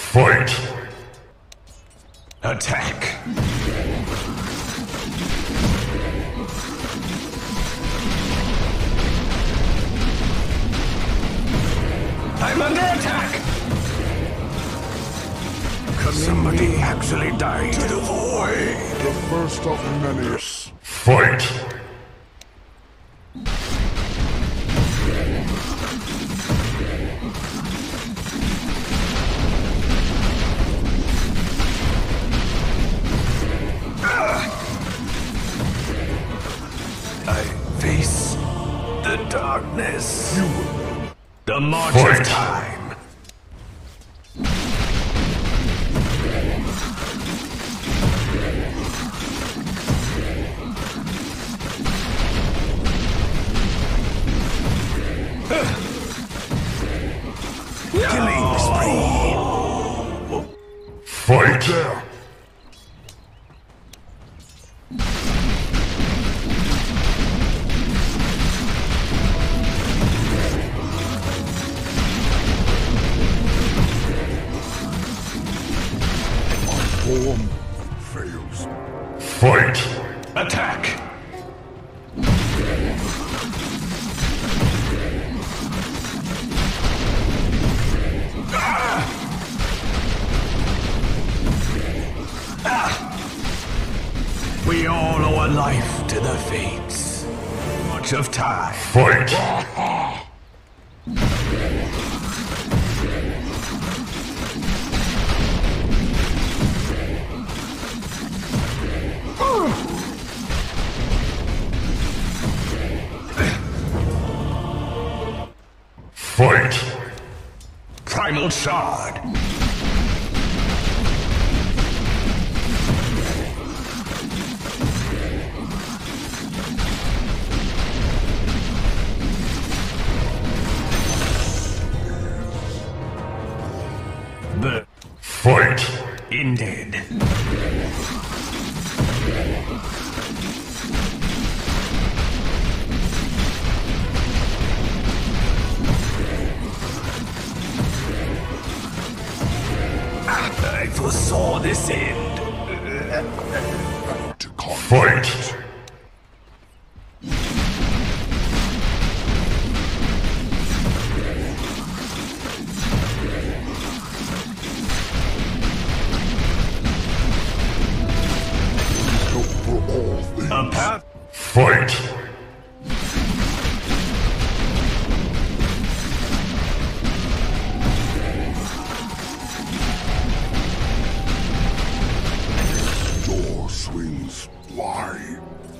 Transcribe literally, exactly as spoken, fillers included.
Fight! Attack! I'm under attack! Somebody actually died. To the void! The first of many. Fight! I face the darkness. The march Fight. of time. Killing spree. Fight! There. Form fails. Fight! Attack! Ah! Ah! We all owe a life to the fates. March of time. Fight! Fight! Primal Shard. The Fight! ended. I foresaw this end. To con. Fight! Hope for all things. A path. Fight! Door swings wide.